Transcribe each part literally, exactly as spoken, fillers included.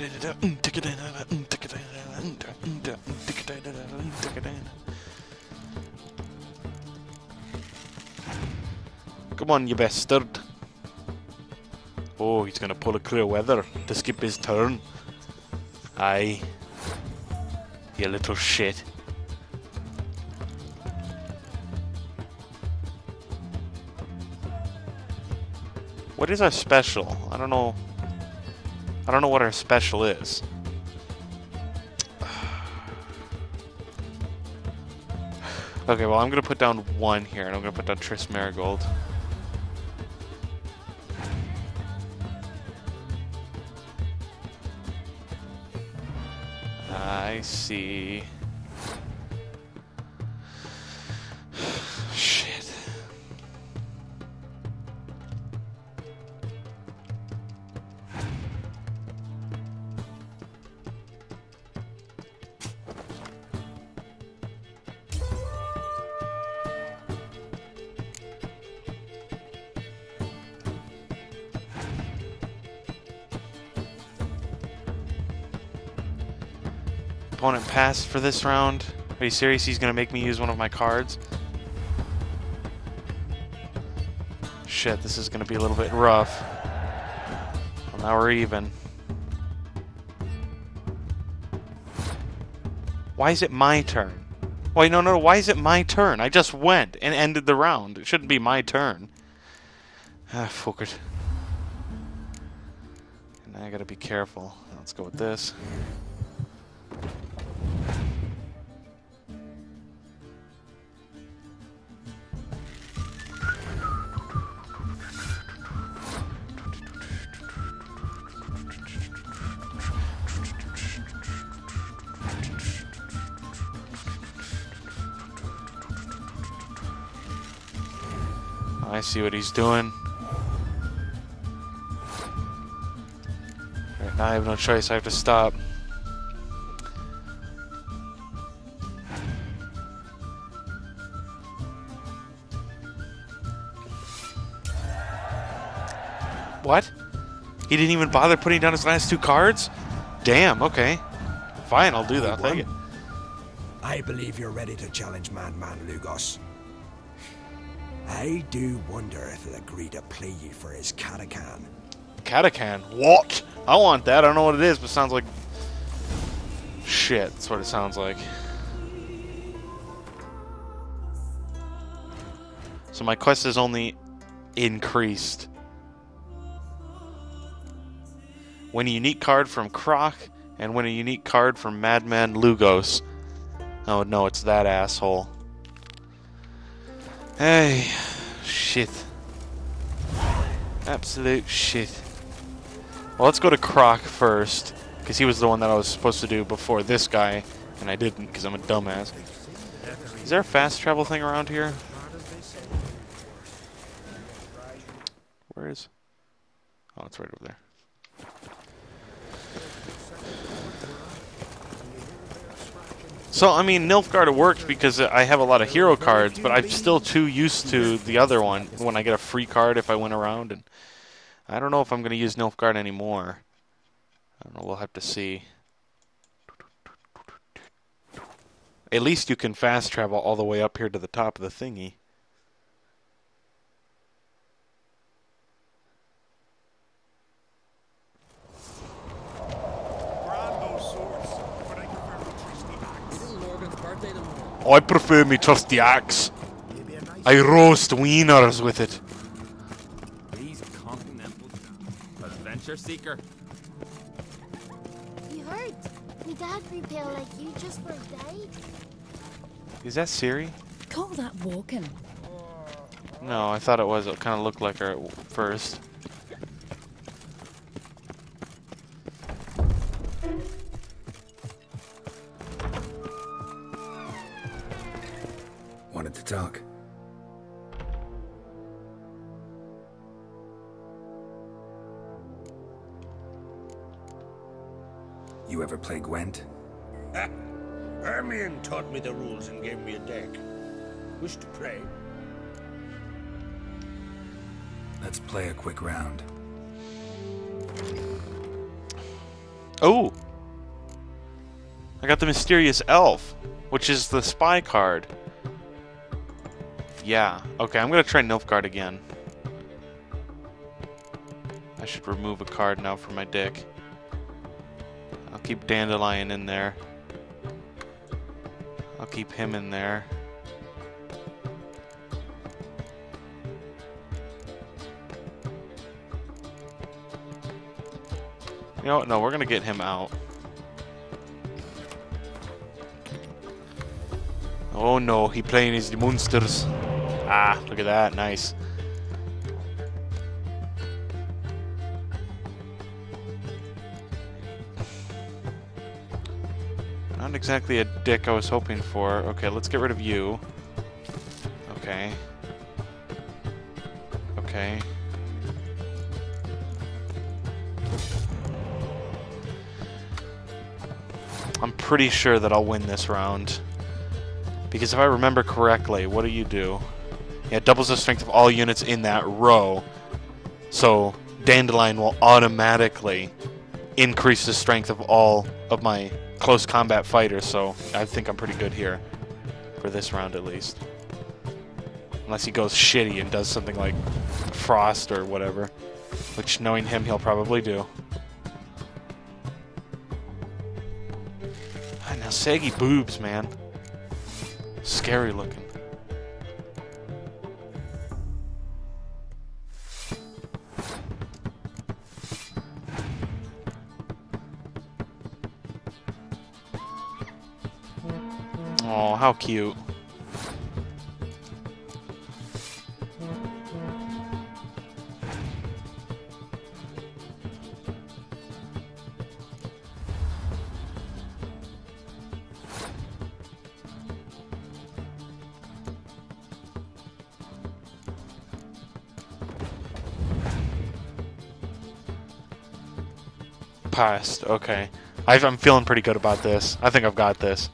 Come on, you bastard. Oh, he's gonna pull a clear weather to skip his turn. Aye. You little shit. What is our special? I don't know. I don't know what our special is. Okay, well, I'm gonna put down one here, and I'm gonna put down Triss Marigold. I see. Shit. Opponent passed for this round. Are you serious? He's gonna make me use one of my cards? Shit, this is gonna be a little bit rough. Well, now we're even. Why is it my turn? Wait, no, no, why is it my turn? I just went and ended the round. It shouldn't be my turn. Ah, fuck it. And I gotta be careful. Let's go with this. I see what he's doing. Right now I have no choice, I have to stop. What? He didn't even bother putting down his last two cards? Damn, okay. Fine, I'll do that, I'll take it. I believe you're ready to challenge Madman Lugos. I do wonder if he'll agree to play you for his Katakan. Katakan? What? I want that. I don't know what it is, but it sounds like shit. That's what it sounds like. So my quest is only increased. Win a unique card from Croc, and win a unique card from Madman Lugos. Oh no, it's that asshole. Hey, shit. Absolute shit. Well, let's go to Croc first, because he was the one that I was supposed to do before this guy, and I didn't because I'm a dumbass. Is there a fast travel thing around here? Where is... Oh, it's right over there. So, I mean, Nilfgaard works because I have a lot of hero cards, but I'm still too used to the other one when I get a free card if I win a round. And I don't know if I'm going to use Nilfgaard anymore. I don't know, we'll have to see. At least you can fast travel all the way up here to the top of the thingy. I prefer me trusty axe. I roast wieners with it. He's continental adventure seeker. You heard? Me dad repel like you just for died. Is that Siri? Call that walking. No, I thought it was. It kind of looked like her at first. Wanted to talk. You ever play Gwent? Hermione taught me the rules and gave me a deck. Wish to play? Let's play a quick round. Oh! I got the Mysterious Elf, which is the spy card. Yeah. Okay, I'm gonna try Nilfgaard again. I should remove a card now from my deck. I'll keep Dandelion in there. I'll keep him in there. You know what? No, we're gonna get him out. Oh no, he playing his monsters. Ah, look at that, nice. Not exactly a dick I was hoping for. Okay, let's get rid of you. Okay. Okay. I'm pretty sure that I'll win this round. Because if I remember correctly, what do you do? Yeah, it doubles the strength of all units in that row. So, Dandelion will automatically increase the strength of all of my close combat fighters, so I think I'm pretty good here. For this round, at least. Unless he goes shitty and does something like Frost or whatever. Which, knowing him, he'll probably do. Ah, now, saggy boobs, man. Scary looking. Oh, how cute. Passed. Okay. I've, I'm feeling pretty good about this. I think I've got this.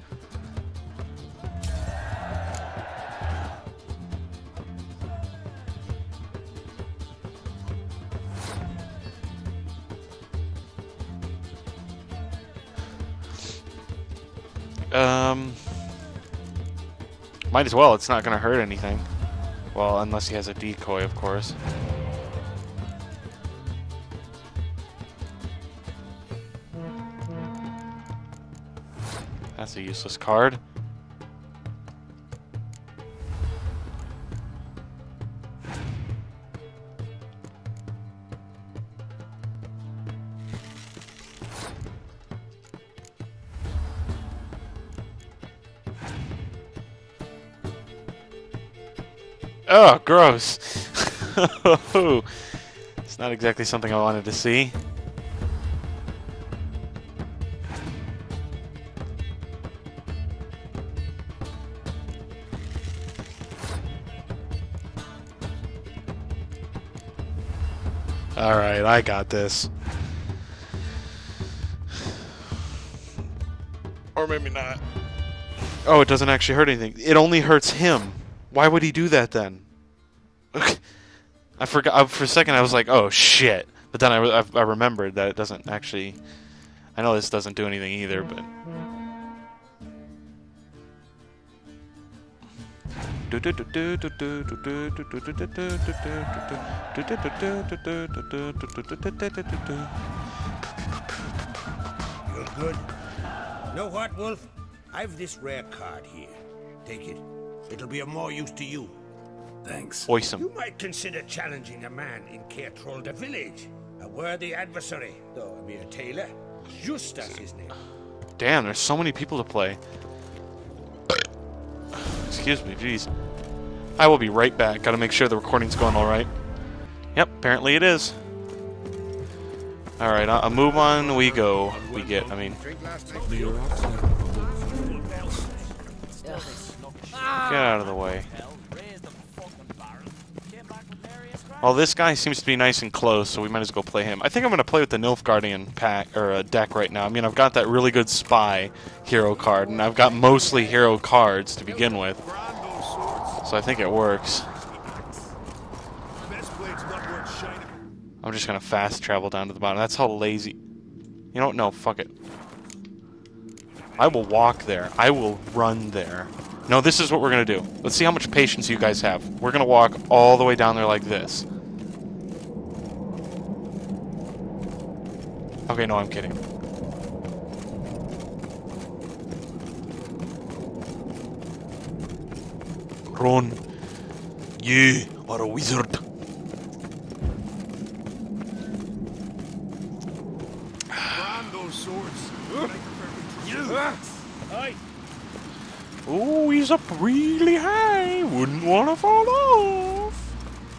Um, might as well. It's not going to hurt anything. Well, unless he has a decoy, of course. That's a useless card. Oh, gross. It's not exactly something I wanted to see. Alright, I got this. Or maybe not. Oh, it doesn't actually hurt anything. It only hurts him. Why would he do that then? I forgot. For a second, I was like, "Oh shit!" But then I, I, I remembered that it doesn't actually. I know this doesn't do anything either, but. You're good. Know what, Wolf? I've this rare card here. Take it. It'll be of more use to you. Thanks. Awesome. You might consider challenging a man in Caertrolda village. A worthy adversary, though a mere tailor. Justas his name. Damn, there's so many people to play. Excuse me, jeez. I will be right back. Gotta make sure the recording's going alright. Yep, apparently it is. Alright, a move on we go. We get, I mean... Get out of the way. Well, this guy seems to be nice and close, so we might as well go play him. I think I'm going to play with the Nilfgaardian pack or uh, deck right now. I mean, I've got that really good spy hero card, and I've got mostly hero cards to begin with. So I think it works. I'm just going to fast travel down to the bottom. That's how lazy... You know what? No, fuck it. I will walk there. I will run there. No, this is what we're going to do. Let's see how much patience you guys have. We're going to walk all the way down there like this. Okay, no, I'm kidding. Run. You are a wizard. Brand those swords. You. Aye. Oh, he's up really high. Wouldn't want to fall off.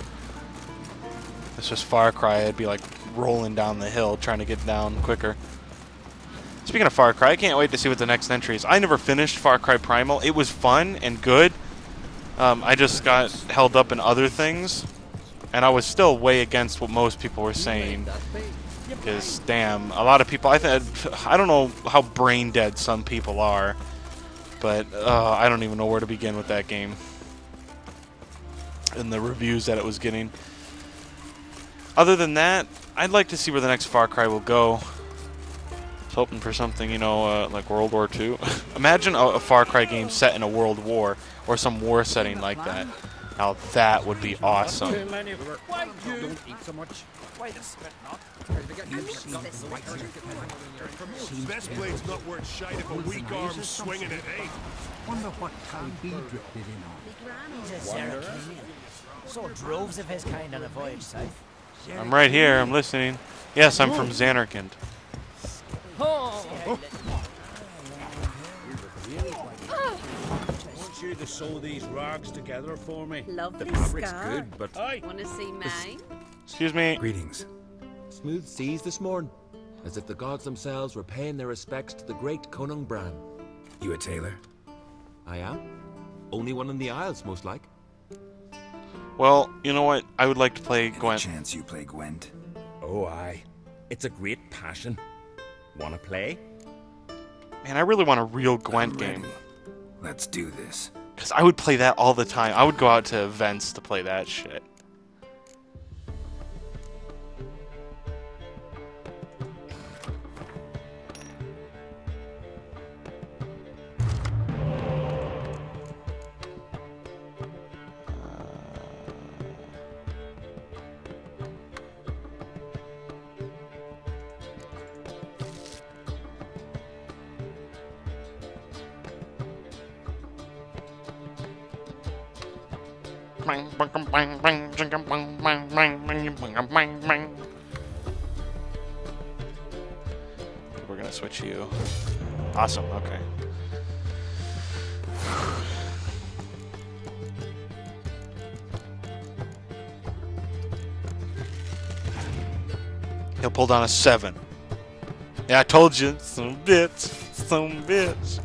It's just Far Cry. I'd be like rolling down the hill trying to get down quicker. Speaking of Far Cry, I can't wait to see what the next entry is. I never finished Far Cry Primal. It was fun and good. Um, I just got held up in other things. And I was still way against what most people were saying. Because, damn, a lot of people... I, th I don't know how brain dead some people are. But uh, I don't even know where to begin with that game. And the reviews that it was getting. Other than that, I'd like to see where the next Far Cry will go. I was hoping for something, you know, uh, like World War Two. Imagine a, a Far Cry game set in a world war, or some war setting like that. Now that would be awesome. Why you don't eat so much? Why the spit not? Best blade's not worth shite if a weak arm's swinging it, eh? Wonder what time he drifted in on. Saw droves of his kind on a voyage south. I'm right here, I'm listening. Yes, I'm from Xanarkand. Want you to sew these rags together for me? Lovely The fabric's scar. good, but Aye. Wanna see mine? Excuse me. Greetings. Smooth seas this morn, as if the gods themselves were paying their respects to the great Conung Bran. You a tailor? I am. Only one in the Isles, most like. Well, you know what? I would like to play Any Gwent. chance you play Gwent? oh aye, it's a great passion. Wanna play? Man, I really want a real Gwent I'm game. ready. Let's do this. Because I would play that all the time. I would go out to events to play that shit. We're gonna switch you. Awesome, okay. He'll pull down a seven. Yeah, I told you, some bitch, some bitch.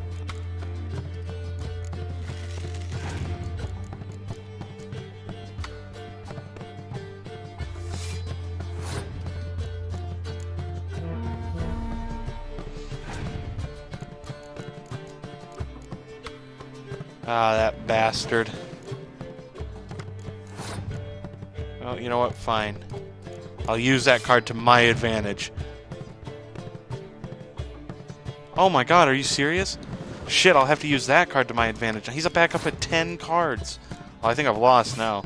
Ah, that bastard. Well, you know what? Fine. I'll use that card to my advantage. Oh my god, are you serious? Shit, I'll have to use that card to my advantage. He's a back up at ten cards. Oh, I think I've lost now.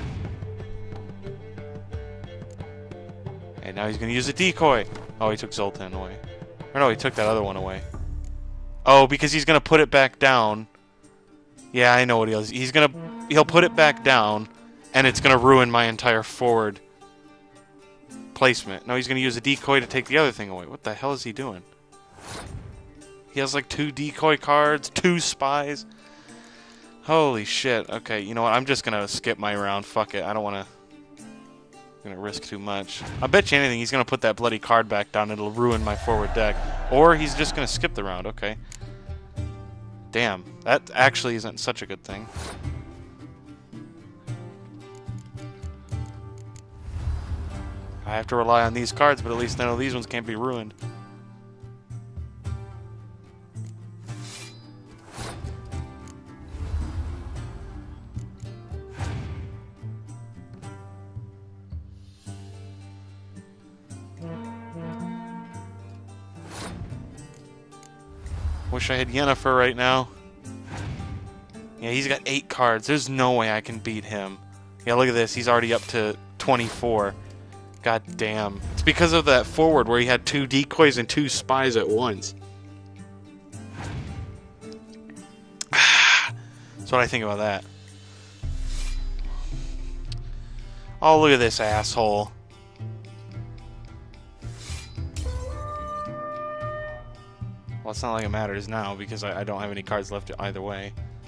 And now he's going to use a decoy. Oh, he took Zoltan away. Or no, he took that other one away. Oh, because he's going to put it back down. Yeah, I know what he'll. He's gonna. He'll put it back down, and it's gonna ruin my entire forward placement. No, he's gonna use a decoy to take the other thing away. What the hell is he doing? He has like two decoy cards, two spies. Holy shit. Okay, you know what? I'm just gonna skip my round. Fuck it. I don't wanna. Gonna risk too much. I bet you anything he's gonna put that bloody card back down. It'll ruin my forward deck, or he's just gonna skip the round. Okay. Damn, that actually isn't such a good thing. I have to rely on these cards, but at least I know these ones can't be ruined. Wish I had Yennefer right now. Yeah, he's got eight cards. There's no way I can beat him. Yeah, look at this. He's already up to twenty-four. God damn. It's because of that forward where he had two decoys and two spies at once. That's what I think about that. Oh, look at this asshole. Well, it's not like it matters now because I, I don't have any cards left either way.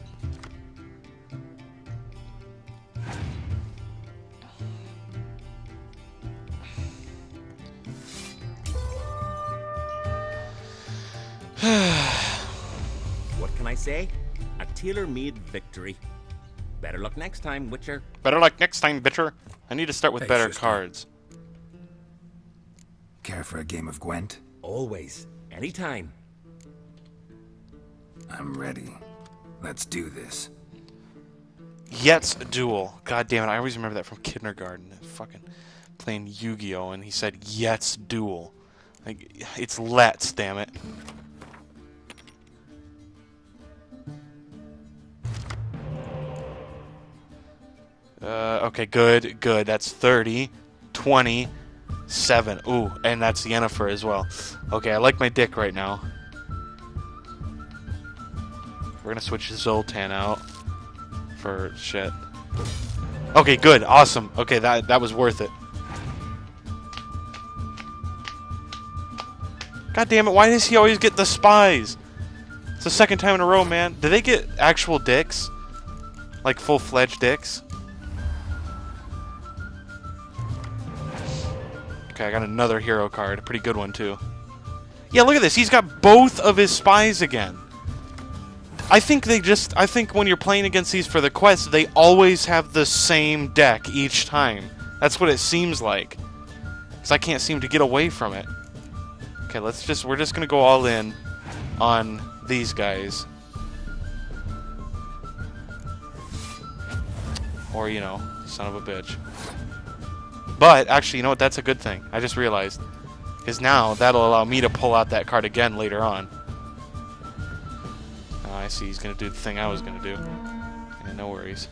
What can I say? A tailor-made victory. Better luck next time, Witcher. Better luck next time, bitcher. I need to start with Hey, better sister. cards. Care for a game of Gwent? Always. Anytime. I'm ready. Let's do this. Yet's Duel. God damn it, I always remember that from kindergarten. Fucking playing Yu-Gi-Oh! And he said Yet's Duel. Like, it's Let's, damn it. Uh, okay, good, good. That's thirty, twenty, seven. Ooh, and that's Yennefer as well. Okay, I like my dick right now. We're gonna switch Zoltan out for shit. Okay, good, awesome. Okay, that that was worth it. God damn it, why does he always get the spies? It's the second time in a row, man. Did they get actual dicks? Like full-fledged dicks? Okay, I got another hero card. A pretty good one, too. Yeah, look at this. He's got both of his spies again. I think they just... I think when you're playing against these for the quest, they always have the same deck each time. That's what it seems like. Because I can't seem to get away from it. Okay, let's just... We're just going to go all in on these guys. Or, you know, son of a bitch. But, actually, you know what? That's a good thing. I just realized. Because now, that'll allow me to pull out that card again later on. Oh, I see. He's going to do the thing I was going to do. Yeah, no worries.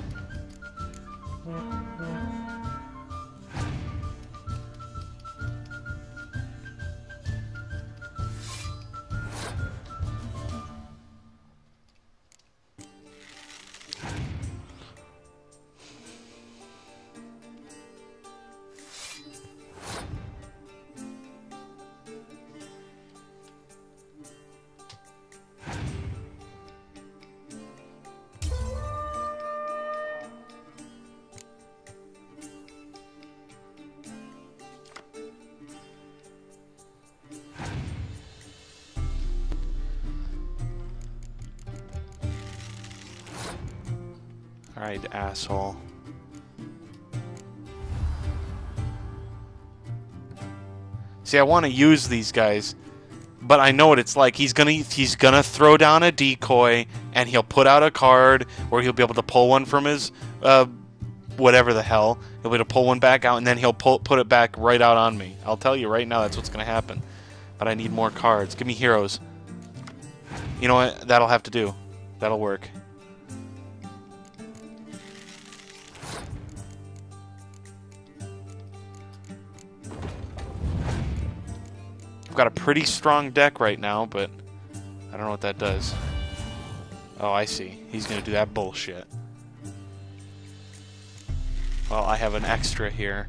Alright, asshole. See, I want to use these guys, but I know what it's like. He's gonna he's gonna throw down a decoy, and he'll put out a card, or he'll be able to pull one from his uh, whatever the hell. He'll be able to pull one back out, and then he'll pull put it back right out on me. I'll tell you right now, that's what's gonna happen. But I need more cards. Give me heroes. You know what? That'll have to do. That'll work. I've got a pretty strong deck right now, but I don't know what that does. Oh, I see. He's going to do that bullshit. Well, I have an extra here.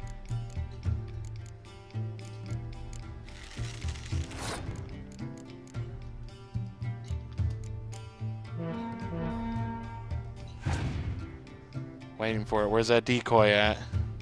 Waiting for it. Where's that decoy at?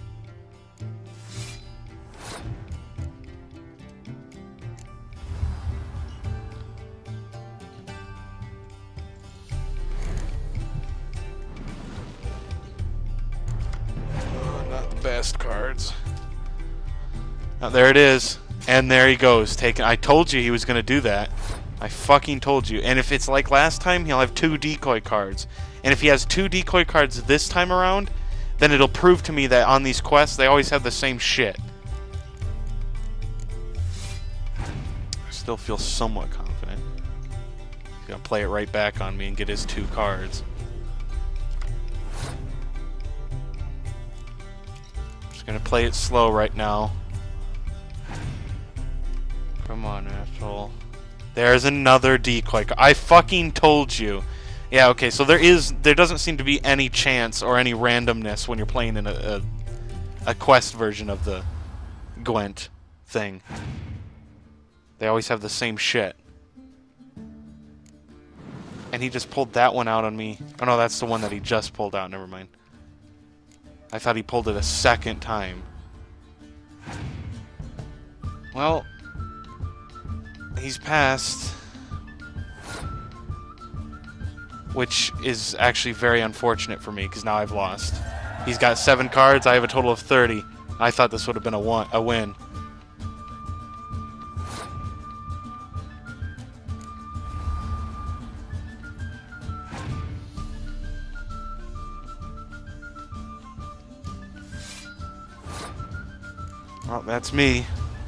Best cards. Oh, there it is. And there he goes. Taking. I told you he was going to do that. I fucking told you. And if it's like last time, he'll have two decoy cards. And if he has two decoy cards this time around, then it'll prove to me that on these quests, they always have the same shit. I still feel somewhat confident. gonna play it right back on me and get his two cards. Just gonna play it slow right now. Come on, asshole. There's another decoy. I fucking told you. Yeah, okay, so there is, there doesn't seem to be any chance or any randomness when you're playing in a, a, a quest version of the Gwent thing. They always have the same shit. And he just pulled that one out on me. Oh no, that's the one that he just pulled out, never mind. I thought he pulled it a second time. Well, he's passed. Which is actually very unfortunate for me, because now I've lost. He's got seven cards, I have a total of thirty. I thought this would have been a, one, a win. Well, that's me.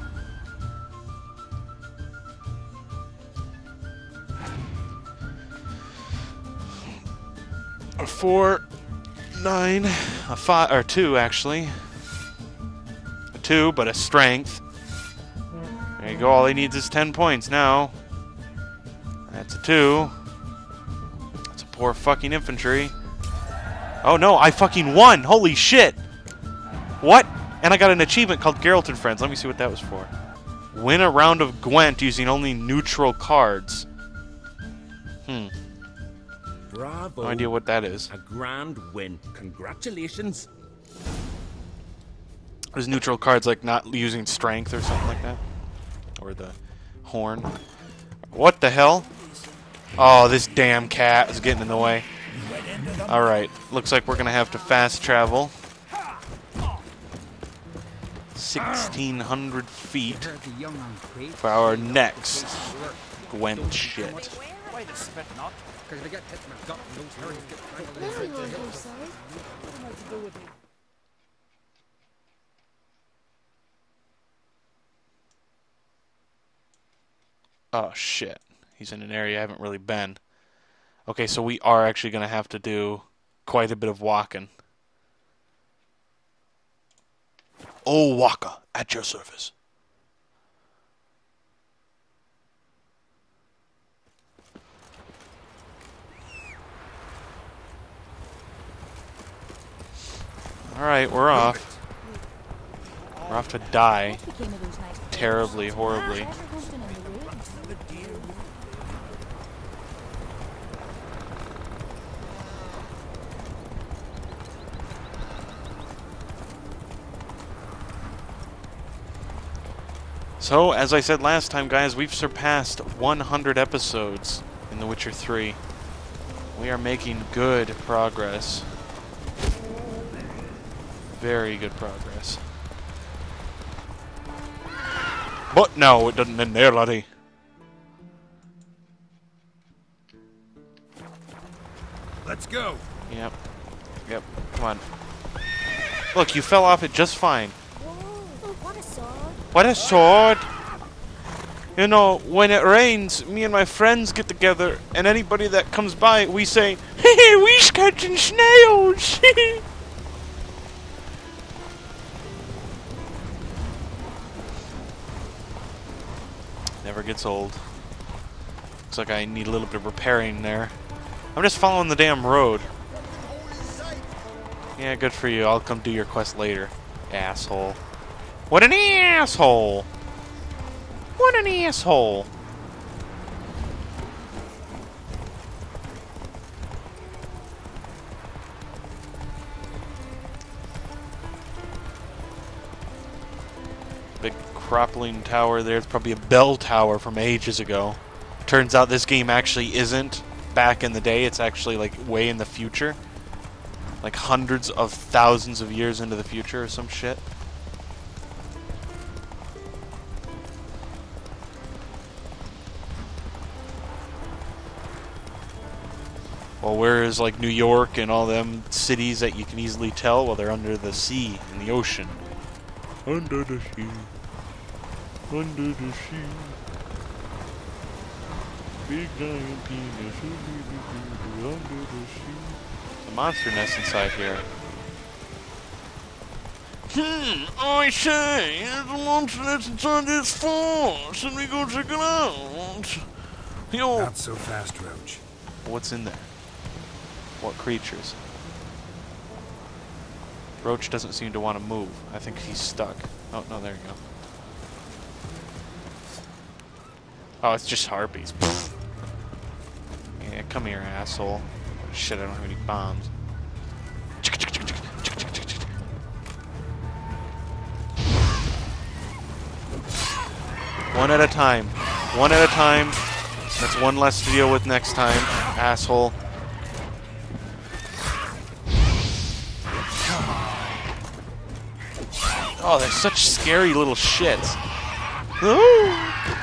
A four, nine, a five, or two actually. A two, but a strength. There you go. All he needs is ten points now. That's a two. That's a poor fucking infantry. Oh no! I fucking won! Holy shit! What? And I got an achievement called Geralt and Friends. Let me see what that was for. Win a round of Gwent using only neutral cards. Hmm. Bravo. No idea what that is. A grand win. Congratulations. Is neutral cards like not using strength or something like that? Or the horn? What the hell? Oh, this damn cat is getting in the way. Alright, looks like we're gonna have to fast travel. sixteen hundred feet for our next Gwent shit. Why the spit not? Now you want to go south? Oh shit. He's in an area I haven't really been. Okay, so we are actually going to have to do quite a bit of walking. Oh, Waka, at your service. Alright, we're off. We're off to die. Terribly, horribly. So, as I said last time, guys, we've surpassed one hundred episodes in The Witcher three. We are making good progress. Very good progress. But no, it doesn't end there, laddie. Let's go. Yep. Yep. Come on. Look, you fell off it just fine. Whoa, what a sword. What a sword! You know, when it rains, me and my friends get together, and anybody that comes by, we say, "Hey, we's catching snails!" Never gets old. Looks like I need a little bit of repairing there. I'm just following the damn road. Yeah, good for you. I'll come do your quest later, asshole. What an asshole! What an asshole! Big crumbling tower there. It's probably a bell tower from ages ago. Turns out this game actually isn't back in the day. It's actually like way in the future. Like hundreds of thousands of years into the future or some shit. Well, whereas like New York and all them cities that you can easily tell, well, they're under the sea, in the ocean. Under the sea. Under the sea. big giant penis. Under the sea. There's a monster nest inside here. Hmm, I say, there's a monster nest inside this fort. Should we go check it out? Yo. Not so fast, Roach. What's in there? What creatures? Roach doesn't seem to want to move. I think he's stuck. Oh, no, there you go. Oh, it's just harpies. Yeah, come here, asshole. Shit, I don't have any bombs. One at a time. One at a time. That's one less to deal with next time, asshole. Oh, they're such scary little shits. Ooh.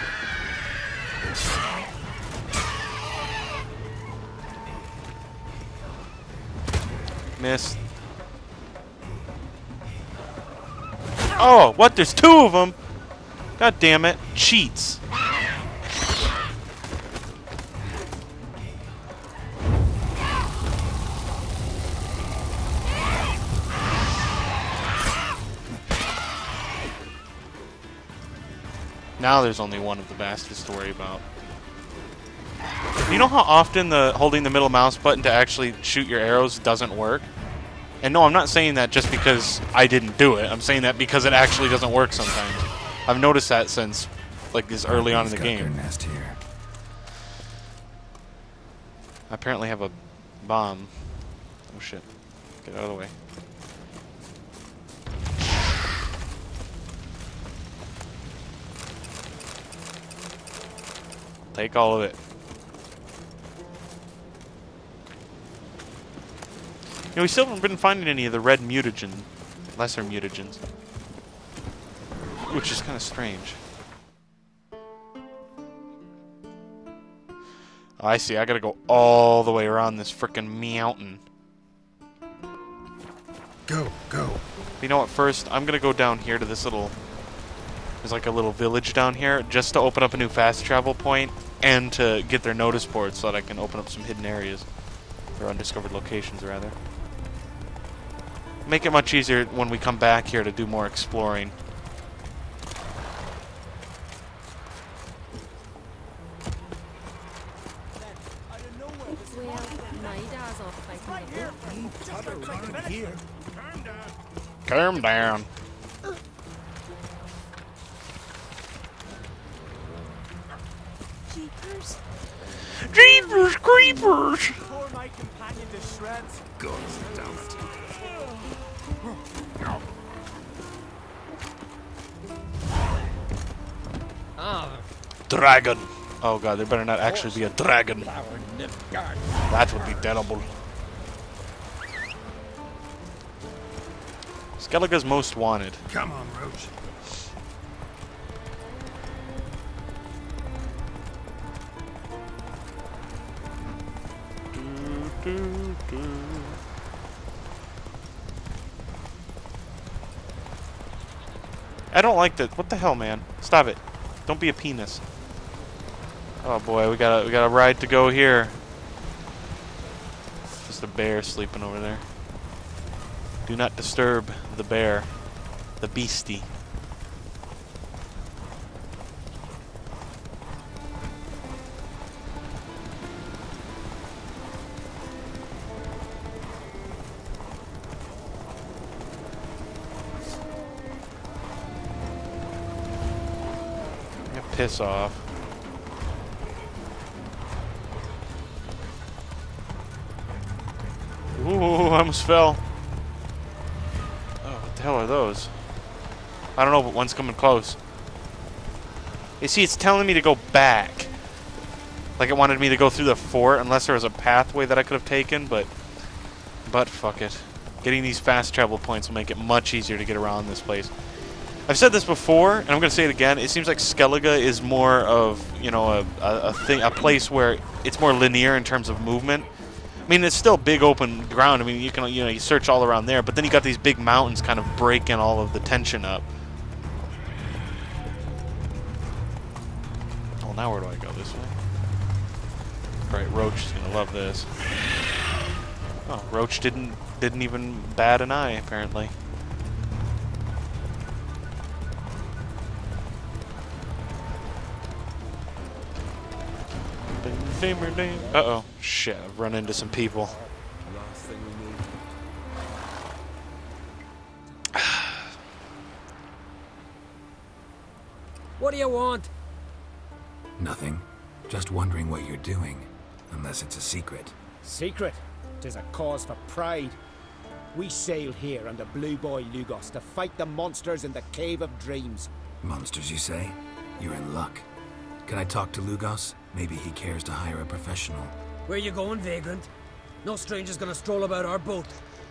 Miss. Oh, what? There's two of them. God damn it. Cheats. Now there's only one of the bastards to worry about. You know how often the holding the middle mouse button to actually shoot your arrows doesn't work? And no, I'm not saying that just because I didn't do it. I'm saying that because it actually doesn't work sometimes. I've noticed that since like this early on in the game. Nest here. I apparently have a bomb. Oh shit. Get out of the way. Take all of it. You know, we still haven't been finding any of the red mutagen, lesser mutagens. Which is kind of strange. Oh, I see. I gotta go all the way around this frickin' mountain. Go, go. You know what? First, I'm gonna go down here to this little... There's like a little village down here, just to open up a new fast travel point, and to get their notice boards so that I can open up some hidden areas. Or undiscovered locations, rather. Make it much easier when we come back here to do more exploring. Calm down. Jeepers. Jeepers creepers! Tore my companion to shreds. God damn it. Dragon. Oh god, there better not actually be a dragon. That would be terrible. Skellige's most wanted. Come on, Roach. Do, do, do. I don't like that. What the hell, man? Stop it. Don't be a penis. Oh boy, we got a we got a ride to go here. Just a bear sleeping over there. Do not disturb the bear, the beastie. Piss off. Ooh, I almost fell. Oh, what the hell are those? I don't know, but one's coming close. You see, it's telling me to go back. Like it wanted me to go through the fort, unless there was a pathway that I could have taken, but... But fuck it. Getting these fast travel points will make it much easier to get around this place. I've said this before, and I'm going to say it again. It seems like Skellige is more of, you know, a, a, a thing, a place where it's more linear in terms of movement. I mean, it's still big open ground. I mean, you can, you know, you search all around there, but then you got these big mountains kind of breaking all of the tension up. Well, now where do I go? This way? Right, Roach is gonna love this. Oh, Roach didn't didn't even bat an eye apparently. Uh oh, shit! I've run into some people. Last thing we need. What do you want? Nothing. Just wondering what you're doing. Unless it's a secret. Secret. 'Tis a cause for pride. We sail here under Blue Boy Lugos to fight the monsters in the Cave of Dreams. Monsters, you say? You're in luck. Can I talk to Lugos? Maybe he cares to hire a professional. Where you going, vagrant? No stranger's gonna stroll about our boat.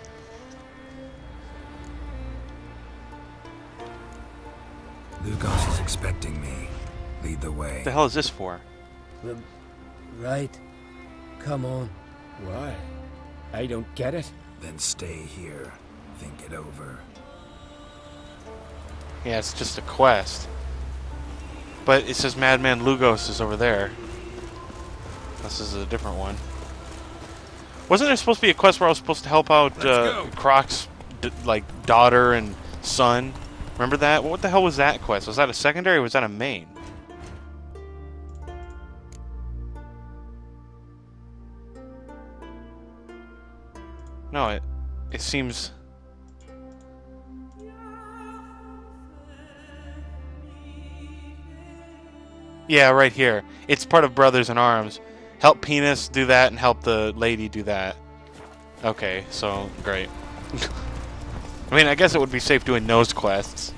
Lugos is expecting me. Lead the way. What the hell is this for? Um, right. Come on. Why? I don't get it. Then stay here. Think it over. Yeah, it's just a quest. But it says Madman Lugos is over there. This is a different one. Wasn't there supposed to be a quest where I was supposed to help out uh, Croc's d like daughter and son? Remember that? What the hell was that quest? Was that a secondary or was that a main? No, it it seems. Yeah, right here. It's part of Brothers in Arms. Help Penis do that and help the lady do that. Okay, so great. I mean, I guess it would be safe doing those quests.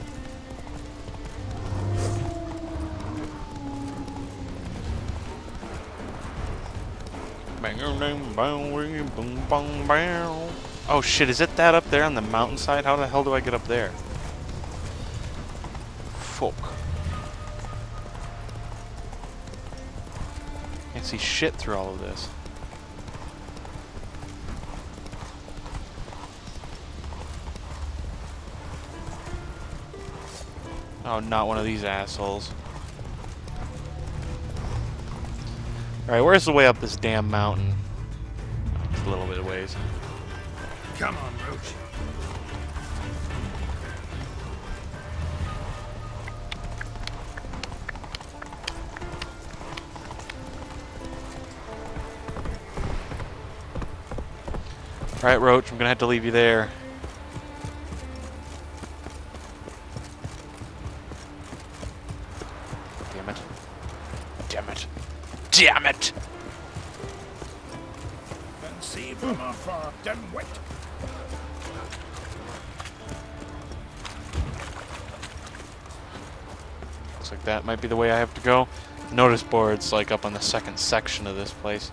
Oh shit, is it that up there on the mountainside? How the hell do I get up there? Fuck. Can't see shit through all of this. Oh, not one of these assholes. Alright, where's the way up this damn mountain? Oh, just a little bit of ways. Come on, Roach. Alright, Roach, I'm gonna have to leave you there. Damn it. Damn it. Damn it! Can see from afar, done wet. Looks like that might be the way I have to go. Notice boards like up on the second section of this place.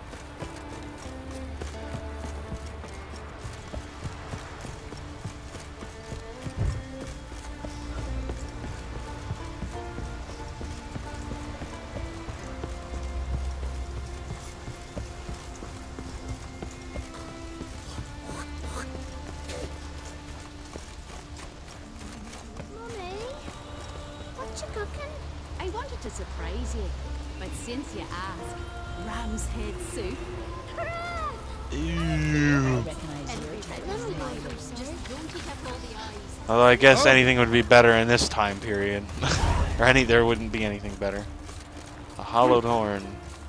I wanted to surprise you, but since you ask, ram's head soup. Ew. Just don't take up all the eyes. Although I guess anything would be better in this time period. Or any, there wouldn't be anything better. A hollowed horn.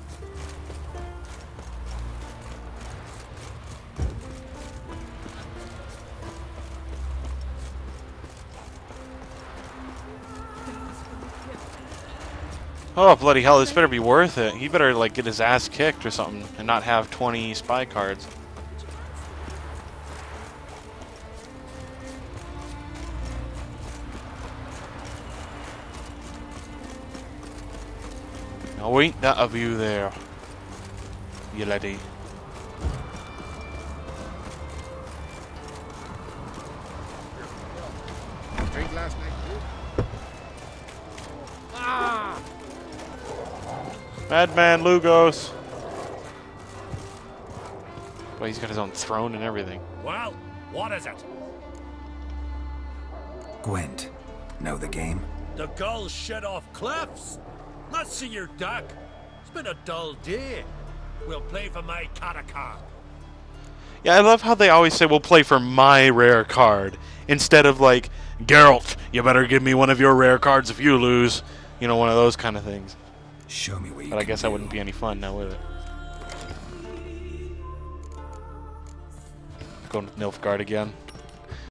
Oh, bloody hell, this better be worth it. He better, like, get his ass kicked or something and not have twenty spy cards. Now, ain't that of you there, you lady? Drink last night, Ah! Madman Lugos. Well, he's got his own throne and everything. Well, what is it? Gwent. Know the game? The gulls shit off cliffs. Let's see your duck. It's been a dull day. We'll play for my Katakar. Yeah, I love how they always say we'll play for my rare card instead of like, Geralt, you better give me one of your rare cards if you lose. You know, one of those kind of things. Show me what you But I can guess do. that wouldn't be any fun now, would it? Going with Nilfgaard again.